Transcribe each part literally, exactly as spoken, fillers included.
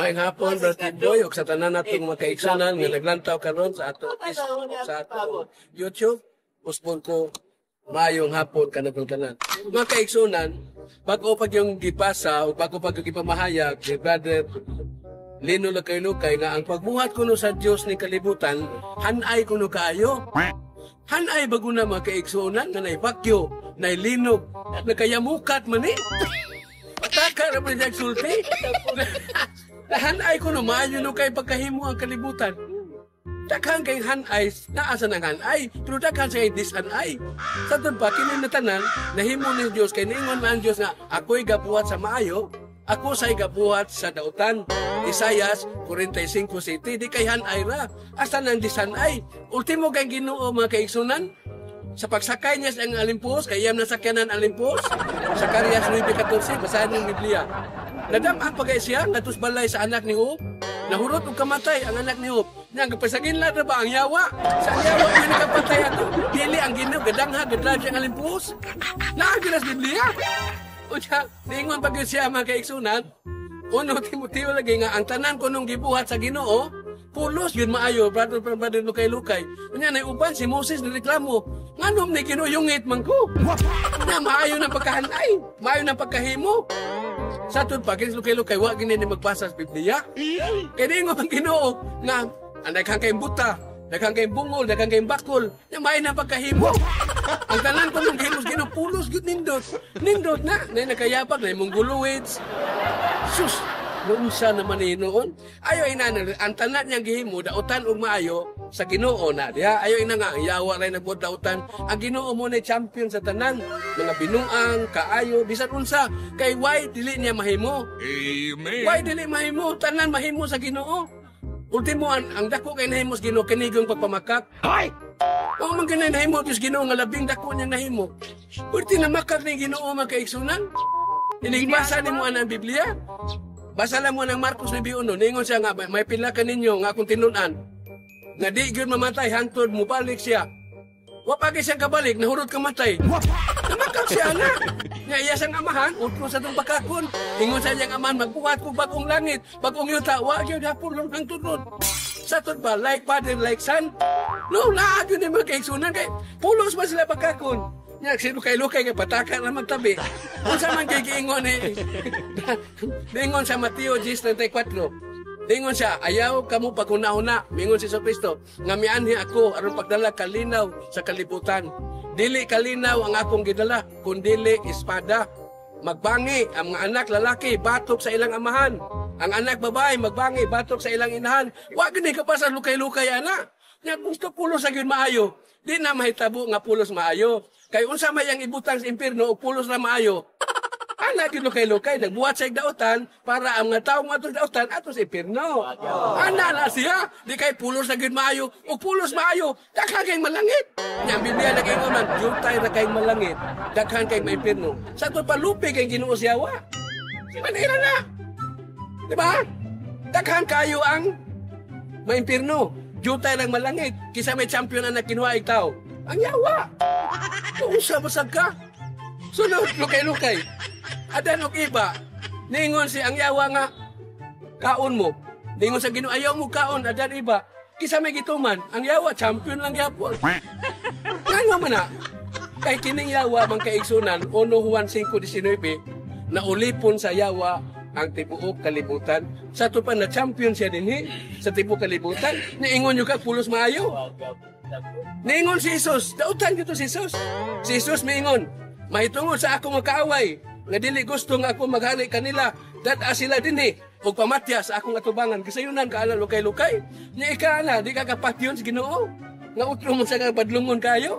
Maayong hapon, Brother Boy, ug sa tanan natong mga kaigsunan nga naglantaw karon sa ato sa ato YouTube. Uspon ko maayong hapon kanatong tanan. Mga kaigsunan, bago pag yung gipasa o bago pag yung gipamahayag ni Brother Lino Lukay-Lukay nga ang pagbuhat kuno sa Dios ni kalibutan, hanay kuno kaayo. Hanay bago na mga kaigsunan nga naibakyo, nailinog, nakayamukat man eh. Pataka na ba diyang sulti? Hanay kuno maayo no kay pagkahimo ang kalibutan. Dakhan kay hanay, naasa ng hanay, pero dakhan siya disanay. Sa doon pa, kininatanan, nahimo ni Diyos, kay niingon na ang Diyos nga, ako'y gabuhat sa maayo, ako sa'y gabuhat sa dautan. Isayas forty-five city, di kay hanay ra. Asa ng disanay? Ultimo kay Ginoo mga kaigsunan, sa pagsakay niya sa alimpos, kay iyam nasakyanan alimpos, sa Karyas nine fourteen, basahan ng Biblia. Nadamhan pa kay siya, natus balay sa anak ni Job, nahurot og kamatay ang anak ni Job. Nya gapasagin la ba ang yawa? Sa yawa man nakapatay ato. Dili ang Ginoo gadangha gadlag siyang alimpos. Naagras Biblia. O siya, ningon pa gyud siya mga kaigsunan. Uno Timoteo lagi nga ang tanan kunong gibuhat sa Ginoo, pulos yun maayo, brother brother Lukay-Lukay. Nya nay uban si Moses nireklamo, nganom ni Ginoo yungit man ko. Na maayo na pagkahanay, maayo na pagkahimo. Sa tun pa kini Lukay-Lukay wa gini ni magbasa sa Biblia. Kini ngo ang Ginoo nga anday kang kay buta, daghang kay bungol, daghang kay bakol, nya maayo na pagkahimo. Ang tanan ko ng Ginoo Ginoo pulos gyud nindot. Nindot na, nay nakayapak na imong guluwits. Sus, noon siya naman eh noon. Ayaw ina na, ang tanan niyang gihimo, dautan o maayo sa Ginoo na. Diha? Ayaw ina nga, yawa rin nagbuot dautan. Ang Ginoo mo na champion sa tanan. Mga binuang, kaayo, bisan unsa. Kay why dili niya mahimo? Amen. Why dili mahimo? Tanan mahimo sa Ginoo. Ultimo, ang, ang dako kay nahimo sa Ginoo, kinigong pagpamakak. Ay! O man ganay nahimo, Diyos Ginoo, nga labing dako niyang nahimo. Ulti na makak ni Ginoo makaigsunan. Inigbasa ni mo ang Biblia. Basa lang mo ng Marcos nine one. Ningon siya nga, may pila ka ninyo nga akong tinunan. Nga di yun mamatay, hantod mo balik siya. Wapagi siya kabalik, nahurot kamatay. Namakak siya na. Nga iya siyang amahan, utro sa itong bakakon. Ingon siya niyang amahan, magbuhat ko bagong langit. Bagong yuta, wag yun hapon lang ang tunod. Sa tunod ba, like father, like son? No, lahat yun yung mga kaigsunan. Kay pulos ba sila bakakon? Nya si Lukay-Lukay kay pataka na magtabi. Unsa man kay giingon eh. Dingon sa Mateo ten thirty-four. Dingon siya, ayaw kamo paguna-una, mingon si Kristo, nga mianhi ako aron pagdala kalinaw sa kalibutan. Dili kalinaw ang akong gidala, kundili espada. Magbangi ang mga anak lalaki batok sa ilang amahan. Ang anak babae magbangi batok sa ilang inahan. Wa gani ka pa sa Lukay-Lukay ana. Nya gusto pulos sa gyud maayo. Di na mahitabo nga pulos maayo. Kay unsa may ang ibutang sa impierno o pulos na maayo. Ana gyud Lukay-Lukay nagbuhat sa dautan para ang mga tawo nga atos dautan atos impierno. Ana na siya, di kay pulos na gyud maayo o pulos maayo, daghan kay malangit. Nya Biblia nag-ingon man, jutay ra kay malangit, daghan kay maimpierno. Sa to palupi kay Ginoo siyawa. Manira na. Di ba? Daghan kayo ang maimpierno, jutay ra malangit, kisa may champion ang kinuha ig tao. Ang yawa. Unsa basag ka? Sunod Lukay-Lukay. Adan og iba. Ningon si ang yawa nga kaon mo. Ningon sa Ginoo ayaw mo kaon adan iba. Kisa may gituman, ang yawa champion lang gyapon. Ngano man na? Kay kining yawa man kaigsunan Uno Juan five nineteen na ulipon sa yawa ang tibuok kalibutan. Sa to pa na champion siya dinhi sa tibuok kalibutan. Niingon yo ka pulos maayo. Niingon si Jesus, dautan gito si Jesus. Si Jesus miingon, mahitungod sa ako nga kaaway, nga dili gusto nga ako maghali kanila, dada sila dinhi og pamatya sa akong atubangan. Kasayunan ka ala Lukay-Lukay. Nya ika na, di ka kapatyon sa Ginoo. Nga utro mo sa badlungon kayo.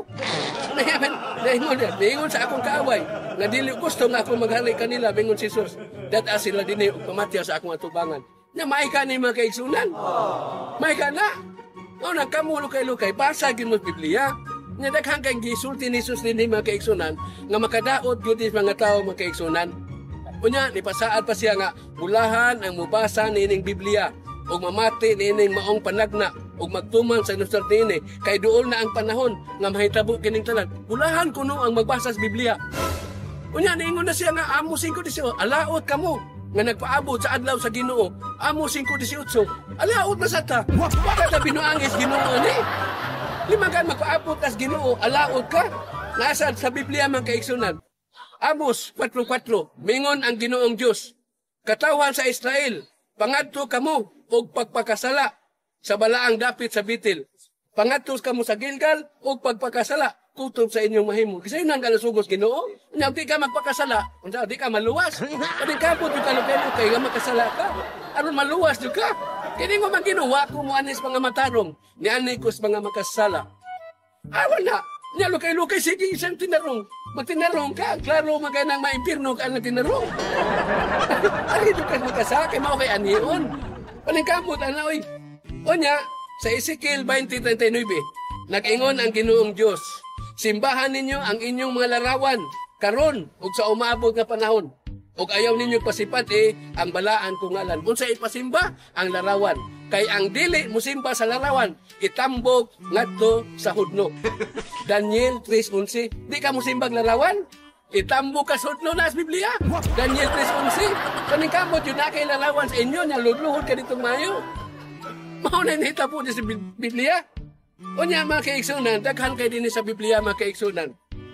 Niingon niya, niingon sa akong kaaway, nga dili gusto nga ako maghali kanila, mingon si Jesus, dada sila dinhi og pamatya sa akong atubangan. Nya maika ni mga kaigsunan. Maika na. O nang kamo Lukay-Lukay, basa gyud mo Biblia. Nya daghang kay gisulti ni Jesus dinhi mga kaigsunan nga makadaot gyud mga tawo mga kaigsunan. Unya ni pasaad pa siya nga bulahan ang mubasa nining Biblia ug mamati nining maong panagna ug magtuman sa Nuster ini kay duol na ang panahon nga mahitabo kining tanan. Bulahan kuno ang magbasa sa Biblia. Unya niingon na siya nga amo singko di siya alaot kamo. nga nagpaabot sa adlaw sa Ginoo, amo singko disiotso. Alaot na sa ta. Wala ta binuangis Ginoo ni. Lima ka magpaabot kas Ginoo, alaot ka. Nasa sa Biblia man kaigsunan. Amos four four, mingon ang Ginoong Dios, katawan sa Israel, pangadto kamo og pagpakasala sa balaang dapit sa Bitil. Pangadto kamo sa Gilgal og pagpakasala kutob sa inyong mahimo. Kasi nang kalusugos Ginoo, nya di ka magpakasala, unsa di ka maluwas. Kani kapot yung kalupelo kay nga makasala ka. Aron maluwas jud ka. Kini mo man ginawa ko mo anis mga matarong, ni ani ko sa mga makasala. Awan na. Nya lukay-lukay sige isang tinarong. Magtinarong ka, klaro maganang maimpirno ka ang tinarong. Ari ito ka magkasakay, mao kay aniyon. Paningkamot, ano, oy. O niya, sa Ezekiel twenty thirty-nine, nag-ingon ang Ginoong Diyos, simbahan ninyo ang inyong mga larawan, karon ug sa umabot nga panahon. Ug ayaw ninyo pasipat eh, ang balaan kong ngalan. Unsa ipasimba ang larawan. Kay ang dili musimba sa larawan, itambog ngadto sa hudno. Daniel three eleven. Di ka musimbag larawan? Itambog ka sa hudno na sa Biblia. Daniel three eleven. Kaning kamot yun na kay larawan sa inyo, niya ludluhod ka ditong mayo. Mauna nita po sa Biblia. O niya mga kaigsunan, daghan kay din sa Biblia mga kaigsunan.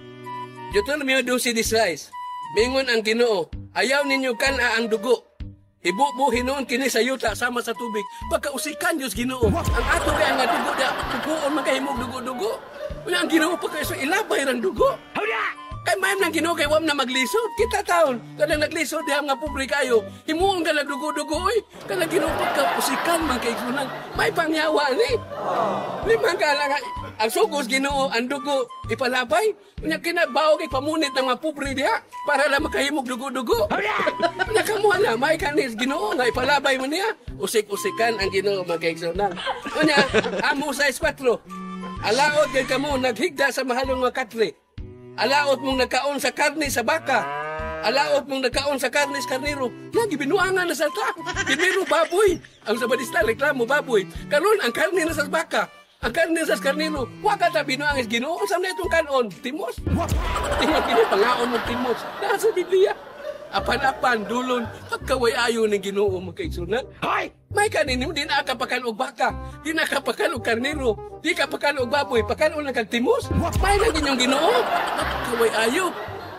Deuteronomy twelve sixteen. Mingon ang Ginoo, ayaw ninyo kana ang dugo. Ibubuhin noon kini sa yuta sama sa tubig. Pagkausikan Diyos Ginoo. Ang ato kaya nga dugo da, tuguon magkahimog dugo-dugo. Wala ang Ginoo pa kayo sa ilabay ng dugo. Kay mayam ng Ginoo kay wam na maglisod. Kita taon, kada naglisod diha nga pobre kayo. Himuon ka nagdugo-dugo oy. Kada Ginoo pagkausikan man kay sunan. May pangyawa ni. Limang ka lang ang sugos Ginoo, ang dugo ipalabay. Nya kinabaw kay pamunit ng mga pobre diha para lang makahimog dugo-dugo. Nakamuha na may kanis Ginoo nga ipalabay mo niya. Usik-usikan ang Ginoo magkaigsunan. Unya amo sa four. Alaot kay kamo naghigda sa mahalong nga katre. Alaot mong nagkaon sa karne sa baka. Alaot mong nagkaon sa karne sa karnero. Lagi binuangan na sa ta. Primero baboy. Ang sa badista reklamo baboy. Karon ang karne na sa baka. Ang karne sa karnero. Wa ka ta binuangis Ginoo sa na itong kanon. Timos. Tingnan kini pangaon mo timos. Nasa Biblia. Apan-apan dulon pagkaway ayo ni Ginoo mo kay sunan. Hoy! May kanin mo din akapakan og baka. Di nakapakan og karnero. Di ka pakan og baboy, pakan og nagtimos. May na ginyong Ginoo. Pagkaway ayo.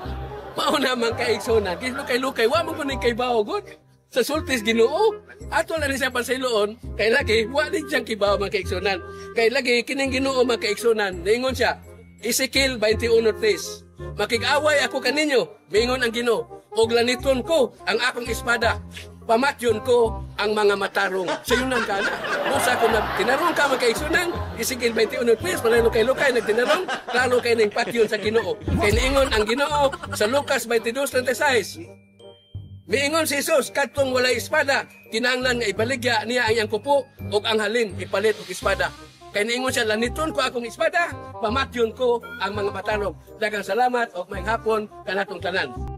Mao naman kay sunan. Kislo kay lukay wa mo kuning kay bawogon. Sa sultis Ginoo. Ato lang siya pansiloon kay lagi wa din siyang kibaw man kay sunan. Kay lagi kining Ginoo man kay sunan. Ningon siya. Ezekiel twenty-one three. Makig-away ako kaninyo, mingon ang Ginoo. Og laniton ko ang akong espada. Pamatyon ko ang mga matarong. Sa yun ang kana. Musa ko na tinarong ka magkaigsunan. Ezekiel twenty-one three. Panalo kay Lukay nagtinarong. Lalo kay ning patyon sa Ginoo. Kay niingon ang Ginoo sa Lucas twenty-two thirty-six. Miingon si Jesus, katong walay espada, kinahanglan nga ibaligya niya ang iyang kupo ug ang halin ipalit og espada. Kay niingon siya, laniton ko akong espada, pamatyon ko ang mga matarong. Daghang salamat og maayong hapon kanatong tanan.